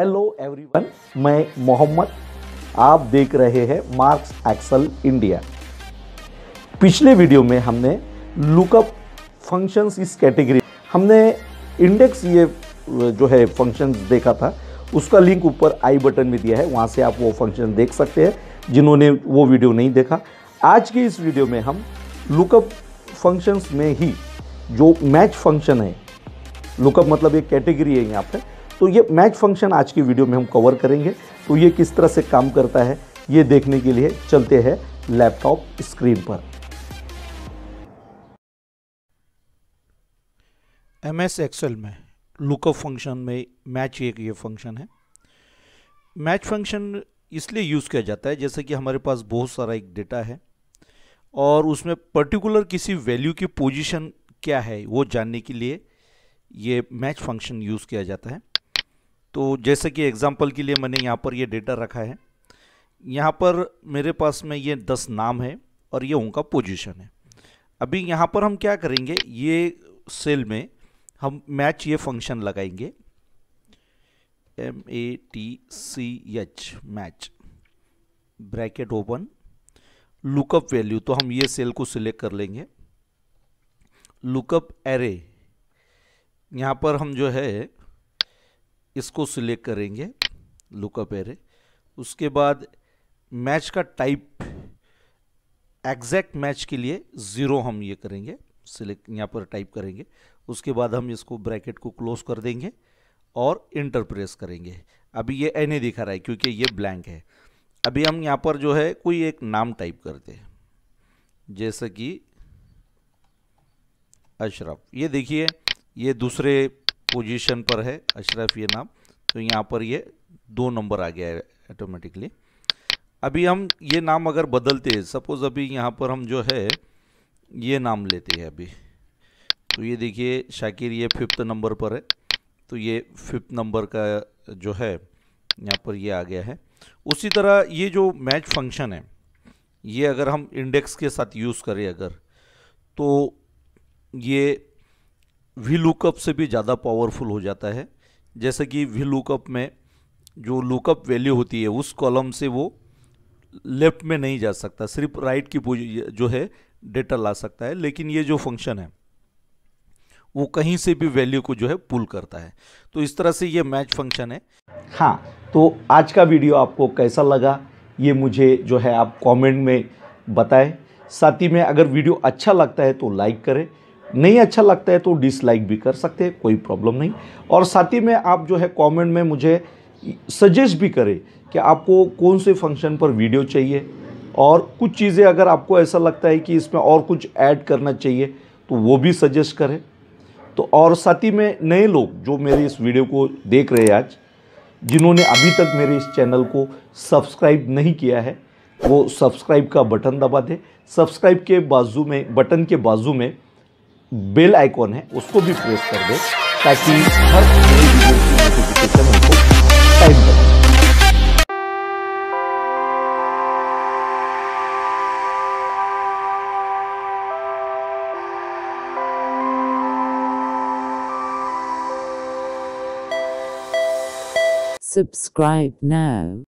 Hello everyone, मैं मोहम्मद, आप देख रहे हैं मार्क्स एक्सेल इंडिया। पिछले वीडियो में हमने लुकअप फंक्शंस इस कैटेगरी हमने इंडेक्स ये जो है फंक्शंस देखा था, उसका लिंक ऊपर आई बटन में दिया है, वहाँ से आप वो फंक्शन देख सकते हैं जिन्होंने वो वीडियो नहीं देखा। आज के इस वीडियो में हम लुकअप फंक्शंस में ही जो मैच फंक्शन है, लुकअप मतलब एक कैटेगरी है यहाँ पे, तो ये मैच फंक्शन आज की वीडियो में हम कवर करेंगे। तो ये किस तरह से काम करता है ये देखने के लिए चलते हैं लैपटॉप स्क्रीन पर। MS एक्सेल में लुकअप फंक्शन में मैच एक ये फंक्शन है। मैच फंक्शन इसलिए यूज़ किया जाता है जैसे कि हमारे पास बहुत सारा एक डेटा है और उसमें पर्टिकुलर किसी वैल्यू की पोजीशन क्या है वो जानने के लिए ये मैच फंक्शन यूज़ किया जाता है। तो जैसे कि एग्जांपल के लिए मैंने यहाँ पर ये डेटा रखा है, यहाँ पर मेरे पास में ये 10 नाम है और ये उनका पोजीशन है। अभी यहाँ पर हम क्या करेंगे, ये सेल में हम मैच ये फंक्शन लगाएंगे, MATCH match, bracket open, lookup value, तो हम ये सेल को सिलेक्ट कर लेंगे। लुकअप एरे, यहाँ पर हम जो है इसको सिलेक्ट करेंगे, लुकअप एरे। उसके बाद मैच का टाइप, एग्जैक्ट मैच के लिए 0 हम ये करेंगे, सिलेक्ट यहाँ पर टाइप करेंगे। उसके बाद हम इसको ब्रैकेट को क्लोज कर देंगे और इंटर प्रेस करेंगे। अभी ये एने दिखा रहा है क्योंकि ये ब्लैंक है। अभी हम यहाँ पर जो है कोई एक नाम टाइप करते हैं, जैसे कि अशरफ। ये देखिए ये दूसरे पोजीशन पर है अशरफ ये नाम, तो यहाँ पर ये 2 नंबर आ गया है ऑटोमेटिकली। अभी हम ये नाम अगर बदलते हैं, सपोज अभी यहाँ पर हम जो है ये नाम लेते हैं अभी, तो ये देखिए शाकिर ये 5th नंबर पर है, तो ये 5th नंबर का जो है यहाँ पर ये आ गया है। उसी तरह ये जो मैच फंक्शन है ये अगर हम इंडेक्स के साथ यूज़ करें अगर, तो ये वी लुकअप से भी ज़्यादा पावरफुल हो जाता है। जैसे कि वी लुकअप में जो लुकअप वैल्यू होती है उस कॉलम से वो लेफ्ट में नहीं जा सकता, सिर्फ राइट की जो है डेटा ला सकता है। लेकिन ये जो फंक्शन है वो कहीं से भी वैल्यू को जो है पुल करता है। तो इस तरह से ये मैच फंक्शन है। हाँ, तो आज का वीडियो आपको कैसा लगा ये मुझे जो है आप कमेंट में बताएं। साथ ही में अगर वीडियो अच्छा लगता है तो लाइक करें, नहीं अच्छा लगता है तो डिसलाइक भी कर सकते हैं, कोई प्रॉब्लम नहीं। और साथ ही में आप जो है कमेंट में मुझे सजेस्ट भी करें कि आपको कौन से फंक्शन पर वीडियो चाहिए, और कुछ चीज़ें अगर आपको ऐसा लगता है कि इसमें और कुछ ऐड करना चाहिए तो वो भी सजेस्ट करें। तो और साथ ही में नए लोग जो मेरे इस वीडियो को देख रहे हैं आज, जिन्होंने अभी तक मेरे इस चैनल को सब्सक्राइब नहीं किया है, वो सब्सक्राइब का बटन दबा दें। सब्सक्राइब के बाजू में, बटन के बाजू में बेल आइकॉन है, उसको भी प्रेस कर दें ताकि हर नई वीडियो की नोटिफिकेशन उनको टाइम पर। Subscribe now.